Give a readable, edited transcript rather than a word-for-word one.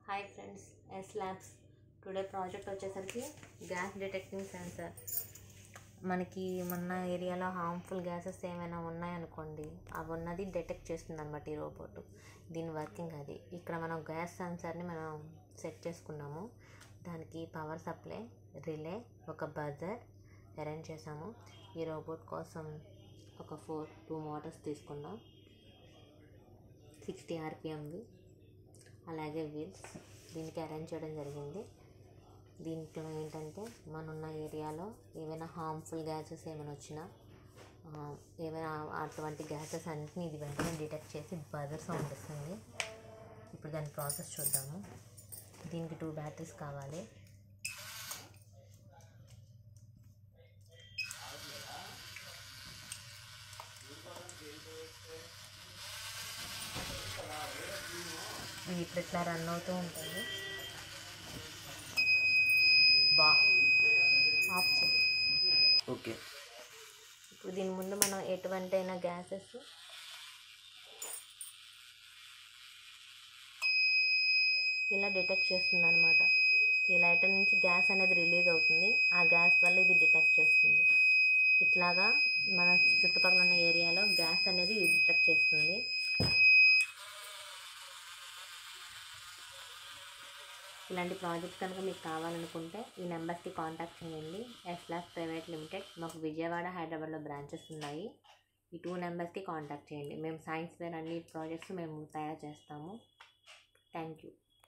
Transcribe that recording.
Hi friends, S labs today project వచ్చేసరికి gas detecting sensor. మనకి మన ఏరియాలో హార్మ్ఫుల్ గ్యాసెస్ ఏమైనా ఉన్నాయనుకోండి, అవి ఉన్నది డిటెక్ట్ చేస్తుంది అనమాట ఈ రోబోట్. దీని వర్కింగ్ అది. ఇక్కడ మనం గ్యాస్ సెన్సార్ని మనం సెట్ చేసుకున్నాము. దానికి పవర్ సప్లై, రిలే, ఒక బజర్ అరేంజ్ చేసాము. ఈ రోబోట్ కోసం ఒక 2 మోటార్స్ తీసుకున్నాం, 60 RPMవి. అలాగే వీల్స్ దీనికి అరేంజ్ చేయడం జరిగింది. దీంట్లో ఏంటంటే మన ఏరియాలో ఏమైనా హార్మ్ఫుల్ గ్యాసెస్ ఏమైనా వచ్చినా, ఏమైనా అటువంటి గ్యాసెస్ అన్నింటినీ ఇది వెంటనే డిటెక్ట్ చేసి బజర్ సౌండ్ ఇస్తుంది. ఇప్పుడు దాని ప్రాసెస్ చూద్దాము. దీనికి 2 బ్యాటరీస్ కావాలి. ఇది ఇప్పుడు ఇట్లా రన్ అవుతూ ఉంటుంది. ఆఫ్ చేయి. ఓకే. ఇప్పుడు దీని ముందు మనం ఎటువంటి అయినా గ్యాసెస్ ఇలా డిటెక్ట్ చేస్తుంది అనమాట. ఈ లైటర్ నుంచి గ్యాస్ అనేది రిలీజ్ అవుతుంది. ఆ గ్యాస్ వల్ల ఇది డిటెక్ట్ చేస్తుంది. ఇట్లాగా మన చుట్టుపక్కల ఉన్న ఏరియాలో గ్యాస్ అనేది డిటెక్ట్ చేస్తుంది. ఇలాంటి ప్రాజెక్ట్స్ కనుక మీకు కావాలనుకుంటే ఈ నెంబర్స్కి కాంటాక్ట్ చేయండి. S labs private limited. మాకు విజయవాడ, హైదరాబాద్లో బ్రాంచెస్ ఉన్నాయి. ఈ 2 నెంబర్స్కి కాంటాక్ట్ చేయండి. మేము సైన్స్ ఫేర్ అన్ని ప్రాజెక్ట్స్ మేము తయారు చేస్తాము. Thank you.